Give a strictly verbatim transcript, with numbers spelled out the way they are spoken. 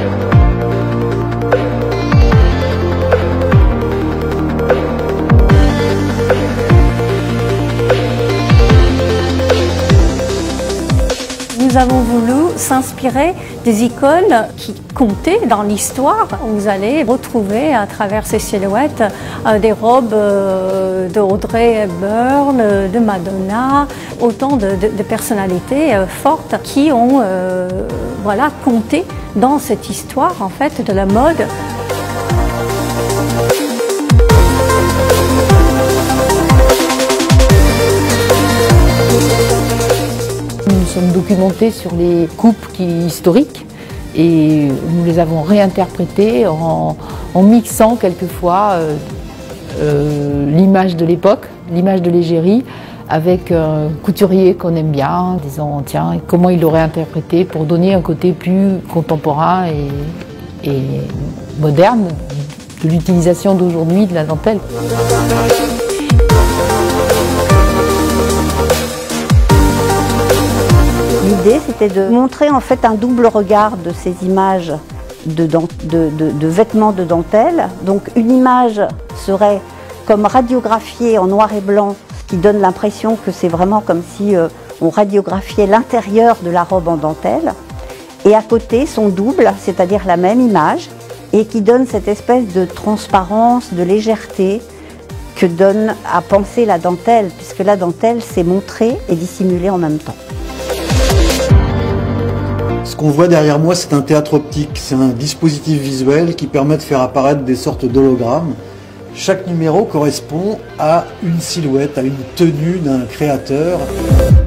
Nous avons voulu s'inspirer des icônes qui comptaient dans l'histoire. Vous allez retrouver à travers ces silhouettes euh, des robes euh, de Audrey Hepburn, de Madonna, autant de, de, de personnalités euh, fortes qui ont euh, voilà, compté dans cette histoire en fait, de la mode. Nous sommes documentés sur les coupes qui, historiques et nous les avons réinterprétées en, en mixant quelquefois euh, euh, l'image de l'époque, l'image de l'égérie, avec un couturier qu'on aime bien, en disant tiens, comment il l'aurait interprété pour donner un côté plus contemporain et, et moderne de l'utilisation d'aujourd'hui de la dentelle. L'idée, c'était de montrer en fait un double regard de ces images de, de, de, de vêtements de dentelle. Donc une image serait comme radiographiée en noir et blanc, ce qui donne l'impression que c'est vraiment comme si euh, on radiographiait l'intérieur de la robe en dentelle. Et à côté, son double, c'est-à-dire la même image, et qui donne cette espèce de transparence, de légèreté que donne à penser la dentelle, puisque la dentelle, c'est montré et dissimulé en même temps. Ce qu'on voit derrière moi, c'est un théâtre optique. C'est un dispositif visuel qui permet de faire apparaître des sortes d'hologrammes. Chaque numéro correspond à une silhouette, à une tenue d'un créateur.